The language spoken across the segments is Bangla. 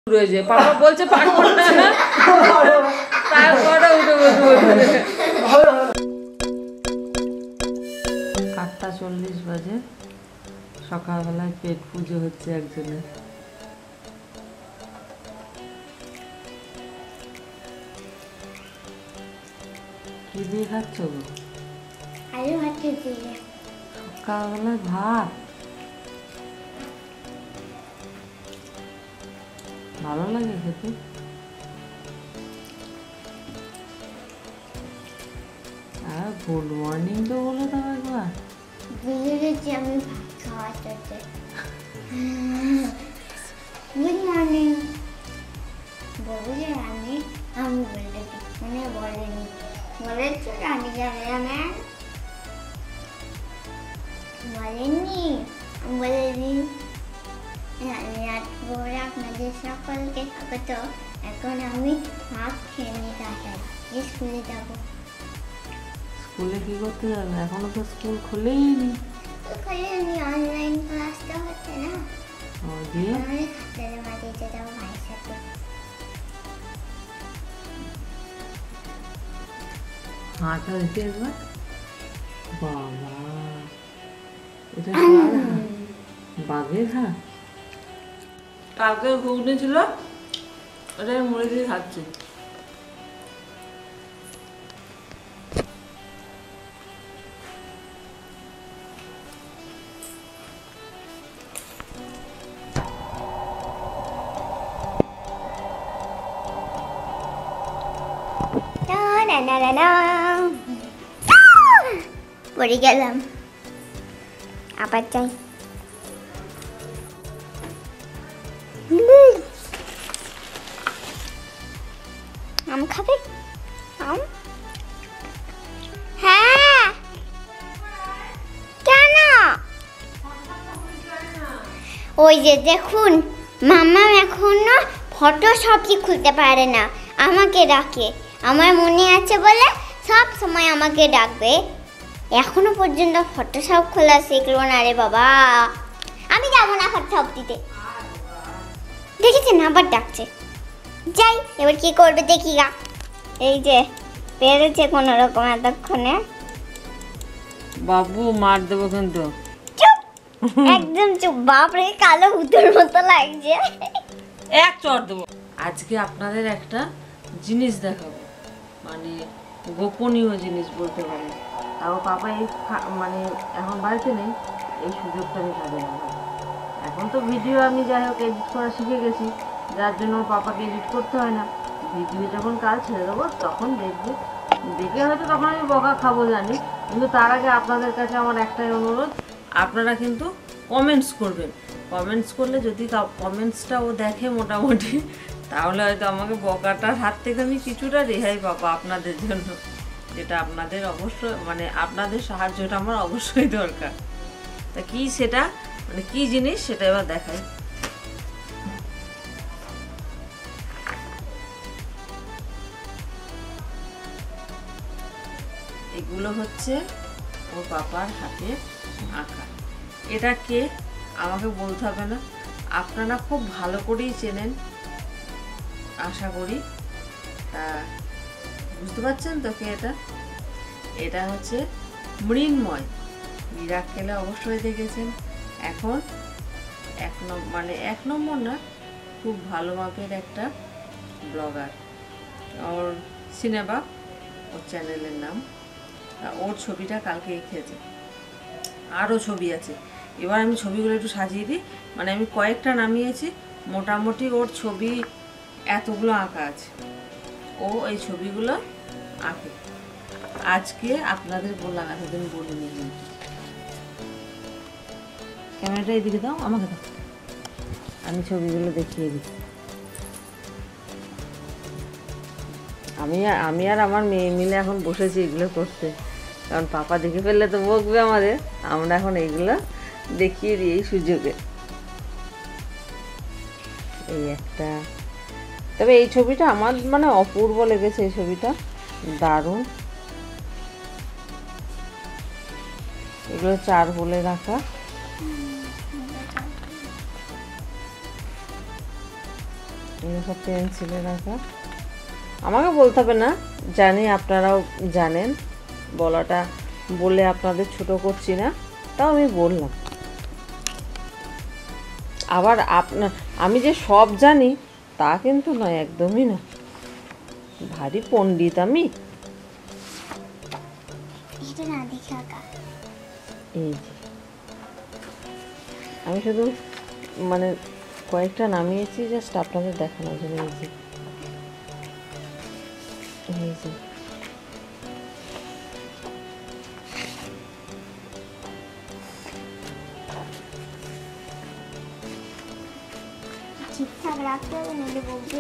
রয়েছে পাপা বলছে পারবো না তারপরে উঠে বসে 8:40 বাজে সকালবেলায় পেট পুজো হচ্ছে একজনের। কি দিয়ে খাচ্ছ গো? আলু ভাত দিয়ে। সকালবেলায় ভাত ভালো লাগে খেতে? আর গুড মর্নিং তো বলে দাও একবার। বুঝে গেছি আমি ভাত খাওয়াতে। গুড মর্নিং বলে রানি, আমি বলেছি মানে বলেনি, বলেছো রানি জানে না বলেনি, বলেনি রানি রাত করে আপনাদের সকলকে স্বাগত। এখন আমি ভাত খেয়ে নিই, তাড়াতাড়ি স্কুলে যাবো। স্কুলে কি করতে যাবে? এখনো তো স্কুল খুলেইনি। খুলেনি, অনলাইন ক্লাসটা হচ্ছে না। ও দিয়ে আমি খাতারে মাটিতে যাবো ভাইয়ের সাথে। হাঁটা দিতে একবার। বাবা এটা কার হাত? বাঘের হাত? কালকে ঘুগনি ছিল, ওটা মুড়ি দিয়ে খাচ্ছি। পড়ে গেলাম, আবার চাই। আম খাবে? আম? হ্যাঁ কেন? ওই যে দেখুন, মাম্মা এখনো ফটোশপই খুলতে পারে না, আমাকে ডাকে। আমার মনে আছে বলে সব সময় আমাকে ডাকবে, এখনো পর্যন্ত ফটোশপ খোলা শিখলো না রে বাবা। আমি যাবো না ফটোশপ দিতে, দেখেছেন আবার ডাকছে। যাই, এবার কি করবে দেখি গা। এই যে পেরেছে কোনো রকম এতক্ষণে। বাবু মার দেবো কিন্তু। চুপ, একদম চুপ। বাপরে কালো ভূতের মতো লাগছে। এক চড় দেবো। আজকে আপনাদের একটা জিনিস দেখাবো, মানে গোপনীয় জিনিস বলতে পারেন। তাও পাপা এই মানে এখন বাড়িতে নেই, এই সুযোগটা আমি কাজে লাগাবো। এখন তো ভিডিও আমি যাই হোক এডিট করা শিখে গেছি, যার জন্য পাপাকে এডিট করতে হয় না। ভিডিও যখন কাজ ছেড়ে দেবো তখন দেখবে, দেখে হয়তো তখন আমি বকা খাবো জানি, কিন্তু তার আগে আপনাদের কাছে আমার একটাই অনুরোধ, আপনারা কিন্তু কমেন্টস করবেন। কমেন্টস করলে যদি কমেন্টসটা ও দেখে মোটামুটি, তাহলে হয়তো আমাকে বকাটার হাত থেকে আমি কিছুটা রেহাই পাবো আপনাদের জন্য, যেটা আপনাদের অবশ্যই মানে আপনাদের সাহায্যটা আমার অবশ্যই দরকার। তা কি সেটা, মানে কি জিনিস সেটা এবার দেখাই। এগুলো হচ্ছে ওর পাপার হাতে আঁকা। এটা কে আমাকে বলতে হবে না, আপনারা খুব ভালো করেই চেনেন আশা করি। তা বুঝতে পারছেন তো কে এটা? এটা হচ্ছে মৃন্ময়। মিরাক্কেলে অবশ্যই দেখেছেন। এখন এক নম্বর না, খুব ভালো মাপের একটা ব্লগার। ওর সিনেমা, ওর চ্যানেলের নাম। ওর ছবিটা কালকে এঁকেছে, আরও ছবি আছে। এবার আমি ছবিগুলো একটু সাজিয়ে দিই, মানে আমি কয়েকটা নামিয়েছি, মোটামুটি ওর ছবি এতগুলো আঁকা আছে। ও এই ছবিগুলো আঁকে। আজকে আপনাদের বললাম, এতদিন বলিনি। ক্যামেরাটা এদিকে দাও, আমাকে দাও, আমি ছবিগুলো দেখিয়ে দিই। আমি আর আমার মেয়ে মিলে এখন বসেছি এগুলো করতে, কারণ পাপা দেখে ফেললে তো বকবে আমাদের। আমরা এখন এইগুলো দেখিয়ে দিই এই সুযোগে। এই একটা, তবে এই ছবিটা আমার মানে অপূর্ব লেগেছে, এই ছবিটা দারুণ। এগুলো চারকোলে রাখা। সব পেন্সিলের আঁকা। আমাকে বলতে হবে না, জানি আপনারাও জানেন, বলাটা বলে আপনাদের ছোট করছি না, তাও আমি বললাম। আবার আমি যে সব জানি তা কিন্তু নয়, একদমই না, ভারী পণ্ডিত আমি। এটা না দেখে আঁকা। এই যে আমি শুধু মানে কয়েকটা নামিয়েছি জাস্ট আপনাদের দেখানোর জন্য। এই যে ঠিকঠাক রাখতে হবে, নইলে বলবে।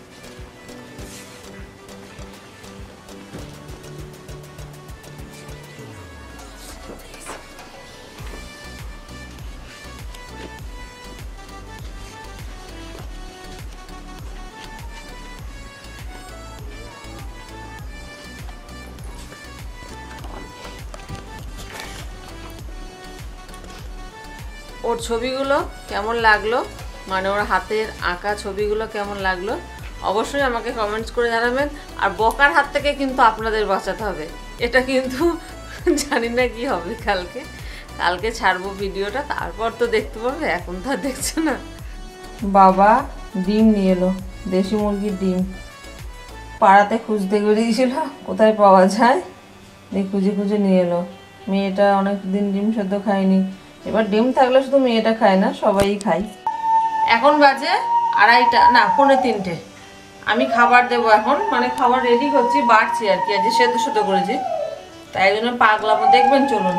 ওর ছবিগুলো কেমন লাগলো, মানে ওর হাতের আঁকা ছবিগুলো কেমন লাগলো অবশ্যই আমাকে কমেন্টস করে জানাবেন। আর বকার হাত থেকে কিন্তু আপনাদের বাঁচাতে হবে, এটা কিন্তু জানি না কি হবে। কালকে ছাড়বো ভিডিওটা, তারপর তো দেখতে পাবে, এখন তো আর দেখছে না। বাবা ডিম নিয়ে এলো, দেশি মুরগির ডিম। পাড়াতে খুঁজতে বেরিয়েছিল কোথায় পাওয়া যায়, খুঁজে খুঁজে নিয়ে এলো। মেয়েটা অনেক দিন ডিম সেদ্ধ খায়নি, এবার ডিম থাকলে শুধু মেয়েটা খায় না, সবাই খায়। এখন বাজে 2:30, না 2:45। আমি খাবার দেবো এখন, মানে খাবার রেডি করছি, বাড়ছি আর কি, আজ সেদ্ধ করেছি, তাই জন্য পাগলামো দেখবেন। চলুন,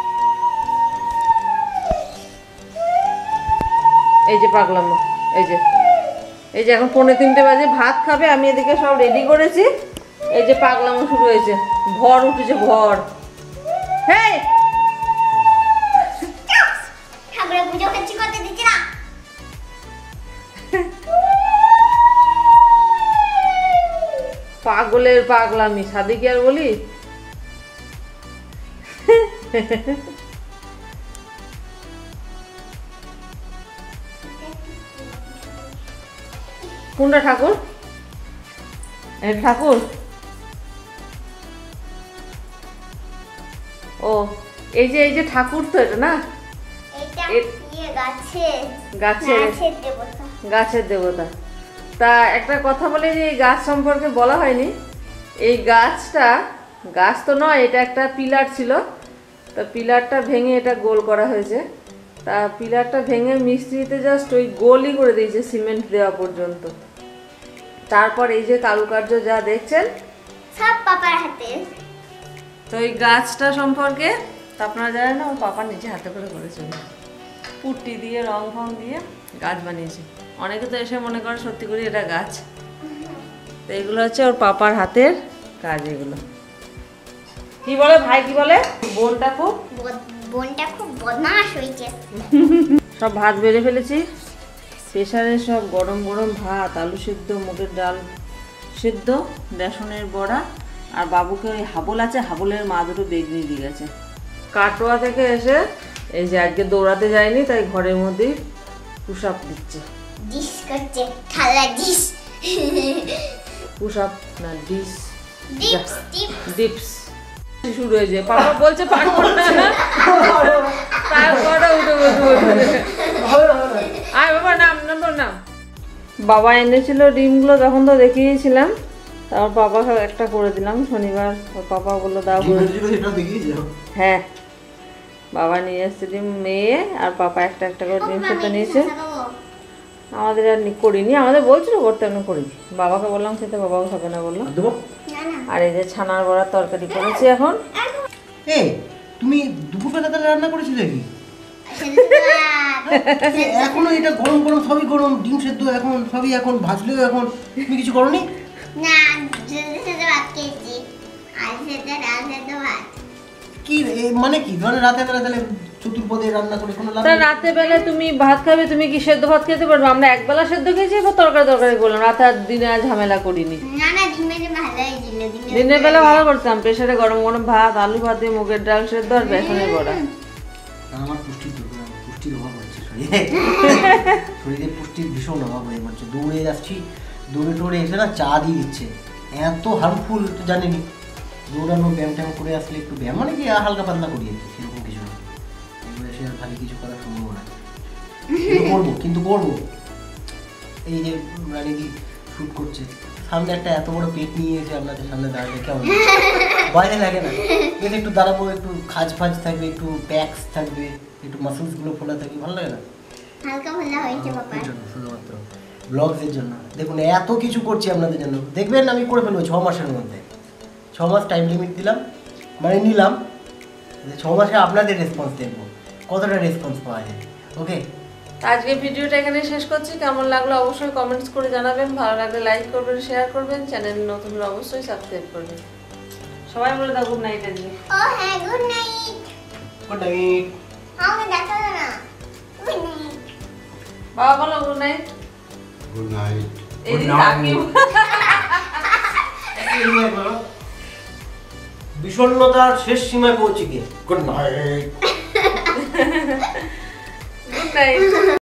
এই যে পাগলামো, এই যে এখন 2:45 বাজে, ভাত খাবে, আমি এদিকে সব রেডি করেছি। এই যে পাগলামো শুরু হয়েছে, ভর উঠেছে ভর। হ্যাঁ ঠাকুরের পুজো করছি, করতে দিচ্ছি না। পাগলের পাগলামি, সাদি কি আর বলি। কোনটা ঠাকুর? এটা ঠাকুর? ও এই যে ঠাকুর তো এটা না, গাছের দেবতা। তা একটা কথা বলে যে এই গাছ সম্পর্কে বলা হয়নি। এই গাছ তো নয়, এটা একটা পিলার ছিল, তা পিলারটা ভেঙে এটা গোল করা হয়েছে। তা পিলারটা ভেঙে মিস্ত্রিতে জাস্ট ওই গোলই করে দিয়েছে সিমেন্ট দেওয়া পর্যন্ত। তারপর এই যে কারুকার্য যা দেখছেন সব পাপার হাতে। তো এই গাছটা সম্পর্কে আপনারা জানেন না, ওর পাপা নিজে হাতে করে করেছে, পুট্টি দিয়ে রং ফং দিয়ে গাছ বানিয়েছে। অনেকে তো এসে মনে করে সত্যি করে এটা গাছ। তো এগুলো হচ্ছে ওর পাপার হাতের কাজ। এগুলো কি বলে ভাই, কি বলে বোনটা খুব বদমাশ হয়েছে। সব ভাত বেড়ে ফেলেছি, প্রেসারে সব গরম গরম ভাত, আলু সিদ্ধ, মুগের ডাল সিদ্ধ, বেসনের বড়া, আর বাবুকে ওই হাবল আছে, হাবলের মা দুটো বেগনি দিয়ে গেছে কাটোয়া থেকে এসে। এই যে আজকে দৌড়াতে যায়নি, তাই ঘরের মধ্যেই পুশ আপ দিচ্ছে। ডিশ করছে, থালা ডিশ। পুশ আপ না ডিশ, ডিপস শুরু হয়েছে। পাপা বলছে পারবো না, তারপরে উঠে আয় বাবা, নাম। বাবা এনেছিল ডিমগুলো, তখন তো দেখিয়েছিলাম, তারপর পাপাকে একটা করে দিলাম শনিবার। ওর পাপা বললো দাও করে। হ্যাঁ, বাবা নিয়ে এসছে ডিম, মেয়ে আর পাপা একটা করে ডিম খেতে নিয়েছে। আমাদের আর করিনি, আমাদের বলছিল করতে, আমি করিনি। বাবাকে বললাম খেতে, বাবাও খাবে না বললো। আর এই যে ছানার বড়ার তরকারি করেছি এখন। তুমি দুপুরবেলা তাহলে রান্না করেছিলে কি? এখনো এটা গরম গরম, সবই গরম, ডিম সেদ্ধ এখন সবই, এখন ভাজলেও এখন তুমি কিছু করোনি? না, ভাত খেয়েছি, ভাত। কি মানে কি ধরনের রাতে বেলা তাহলে চতুর্পদে রান্না করে কোনো লাভ নেই? রাতে বেলা তুমি ভাত খাবে, তুমি কি সেদ্ধ ভাত খেতে পারবে? আমরা একবেলা সেদ্ধ খেয়েছি, এবার তরকারি করলাম, রাতে আর দিনে আর ঝামেলা করিনি। দিনের বেলা ভালো করতাম, প্রেসারে গরম গরম ভাত, আলু ভাত দিয়ে মুগের ডাল সেদ্ধ আর বেসনের বড়া। আমার পুষ্টির অভাব হচ্ছে। শরীরে শরীরে পুষ্টির ভীষণ অভাব হয়ে পড়ছে। দৌড়ে যাচ্ছি, দৌড়ে টোড়ে এসে না চা দিয়ে দিচ্ছে, এত হার্মফুল তো জানেনি। দৌড়ানো ব্যায়াম ট্যায়াম করে আসলে একটু ব্যায়াম মানে কি হালকা পাতলা করি আর কি, সেরকম কিছু না। এগুলো এসে আর ভালো কিছু করা সম্ভব না, কিন্তু করবো। এই যে রানীদি শ্যুট করছে, সামনে একটা এত বড় পেট নিয়ে এসে আপনাদের সামনে দাঁড়ালে কেমন ভয় লাগে না? বেশ একটু দাঁড়াবো, একটু খাজ ফাজ থাকবে, একটু প্যাক্স থাকবে, একটু মাসেলসগুলো খোলা থাকবে, ভালো লাগে না? হালকা ভালো হয়েছে বাবা। এর জন্য শুধুমাত্র ব্লগসের জন্য দেখুন এত কিছু করছি আপনাদের জন্য। দেখবেন আমি করে ফেলবো 6 মাসের মধ্যে। 6 মাস টাইম লিমিট দিলাম, মানে নিলাম, 6 মাসে আপনাদের রেসপন্স দেখবো কতটা রেসপন্স পাওয়া যায়। ওকে, আজকে ভিডিওটা এখানে শেষ করছি। কেমন লাগলো অবশ্যই কমেন্টস করে জানাবেন, ভালো লাগলে লাইক করবেন, শেয়ার করবেন, চ্যানেল নতুন হলে অবশ্যই সাবস্ক্রাইব করবেন। সবাই বলে দাও গুড নাইট আজকে। ও হ্যাঁ, গুড নাইট। Good night. আমাকে দেখালো না। Good night. বাবা বলো গুড নাইট। Good night. এদিকে তাকিয়ে বিষণ্ণতার শেষ সীমায় পৌঁছে গিয়ে গুড নাইট। Good night.